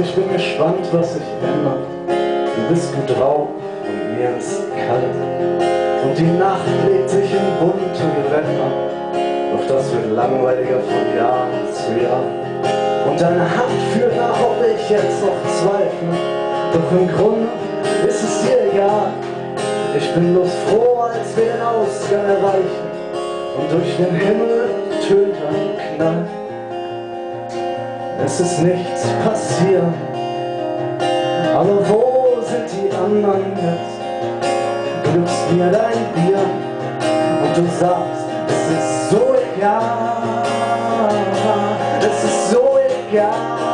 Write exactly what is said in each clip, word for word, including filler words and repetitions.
ich bin gespannt, was sich ändert. Du bist gut drauf und mir ist kalt. Und die Nacht legt sich in bunte Gewänder. Doch das wird langweiliger von Jahr zu Jahr. Und deine Hand führt nach, ob ich jetzt noch zweifle. Doch im Grunde ist es dir egal. Ich bin bloß froh, als wir den Ausgang erreichen. Und durch den Himmel tönt ein Knall. Es ist nichts passiert. Aber wo sind die anderen jetzt? Du gibst mir dein Bier und du sagst, es ist so egal. Es ist so egal.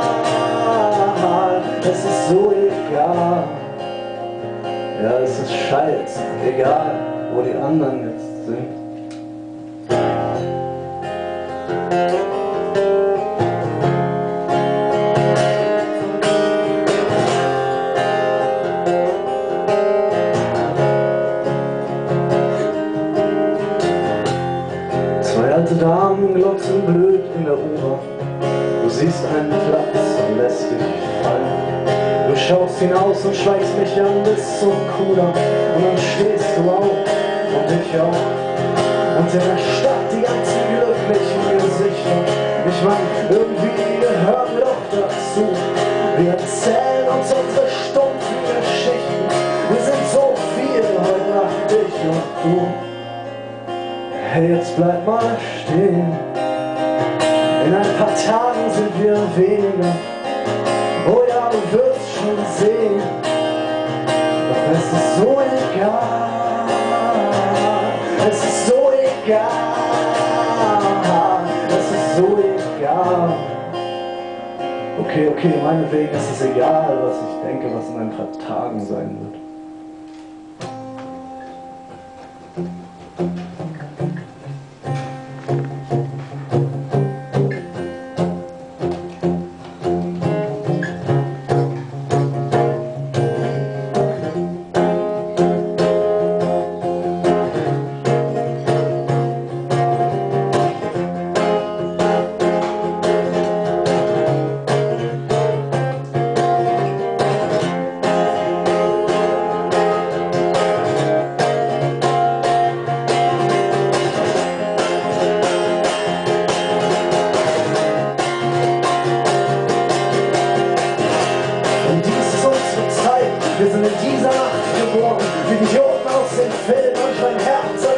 Es ist so egal. Ja, es ist scheiße, egal, wo die anderen jetzt sind. Zwei alte Damen glotzen blöd in der U-Bahn. Du siehst einen Platz und lässt dich fallen. Du schaust hinaus und schweigst mich an bis zum Kudamm. Und dann stehst du auf und ich auch. Und in der Stadt die ganzen glücklichen Gesichter. Ich mein, irgendwie gehören wir doch dazu. Wir erzählen uns unsere stumpfen Geschichten. Wir sind so viel heute Nacht, ich und du. Hey, jetzt bleib mal stehen. In ein paar Tagen sind wir weniger. Oh ja, du wirst schon sehen. Doch es ist so egal. Es ist so egal. Es ist so egal. Okay, okay, meinetwegen ist es egal, was ich denke, was in ein paar Tagen sein wird. Wir sind in dieser Nacht geboren, wie Idioten aus den Filmen und mein Herz